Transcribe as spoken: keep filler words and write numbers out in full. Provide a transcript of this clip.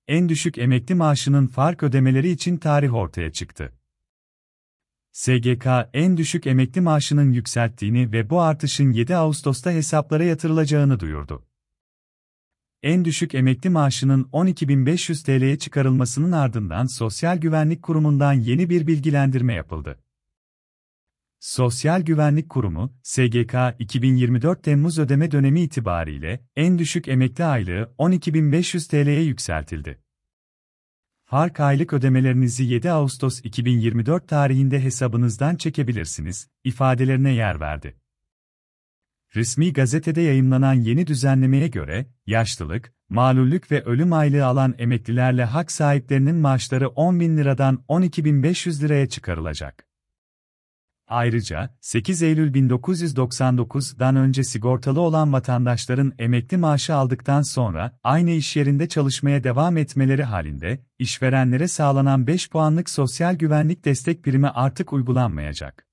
en düşük emekli maaşının fark ödemeleri için tarih ortaya çıktı. S G K, en düşük emekli maaşının yükselttiğini ve bu artışın yedi Ağustos'ta hesaplara yatırılacağını duyurdu. En düşük emekli maaşının on iki bin beş yüz TL'ye çıkarılmasının ardından Sosyal Güvenlik Kurumu'ndan yeni bir bilgilendirme yapıldı. Sosyal Güvenlik Kurumu, S G K, iki bin yirmi dört Temmuz ödeme dönemi itibariyle en düşük emekli aylığı on iki bin beş yüz TL'ye yükseltildi. Fark aylık ödemelerinizi yedi Ağustos iki bin yirmi dört tarihinde hesabınızdan çekebilirsiniz, ifadelerine yer verdi. Resmi gazetede yayımlanan yeni düzenlemeye göre, yaşlılık, malullük ve ölüm aylığı alan emeklilerle hak sahiplerinin maaşları on bin liradan on iki bin beş yüz liraya çıkarılacak. Ayrıca, sekiz Eylül bin dokuz yüz doksan dokuz'dan önce sigortalı olan vatandaşların emekli maaşı aldıktan sonra, aynı iş yerinde çalışmaya devam etmeleri halinde, işverenlere sağlanan beş puanlık sosyal güvenlik destek primi artık uygulanmayacak.